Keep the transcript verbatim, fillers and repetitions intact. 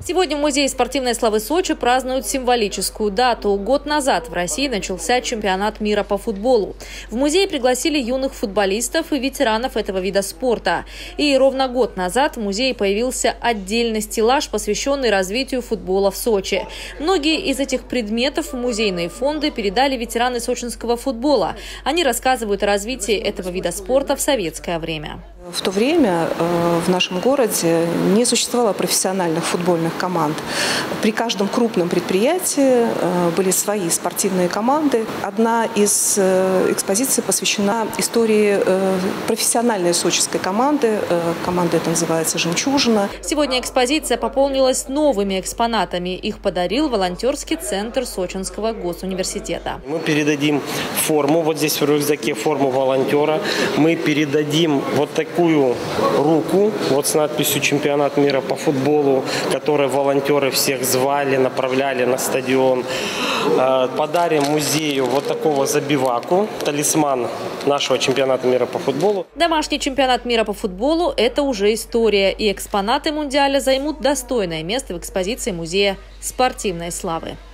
Сегодня в Музее спортивной славы Сочи празднуют символическую дату. Год назад в России начался чемпионат мира по футболу. В музей пригласили юных футболистов и ветеранов этого вида спорта. И ровно год назад в музее появился отдельный стеллаж, посвященный развитию футбола в Сочи. Многие из этих предметов в музейные фонды передали ветераны сочинского футбола. Они рассказывают о развитии этого вида спорта в советское время. В то время э, в нашем городе не существовало профессиональных футбольных команд. При каждом крупном предприятии э, были свои спортивные команды. Одна из э, экспозиций посвящена истории э, профессиональной сочинской команды. Э, команда эта называется «Жемчужина». Сегодня экспозиция пополнилась новыми экспонатами. Их подарил волонтерский центр Сочинского госуниверситета. Мы передадим форму, вот здесь в рюкзаке форму волонтера. Мы передадим вот такую такую руку, вот с надписью «Чемпионат мира по футболу», которой волонтеры всех звали, направляли на стадион. Подарим музею вот такого забиваку, талисман нашего чемпионата мира по футболу. Домашний чемпионат мира по футболу – это уже история, и экспонаты Мундиаля займут достойное место в экспозиции Музея спортивной славы.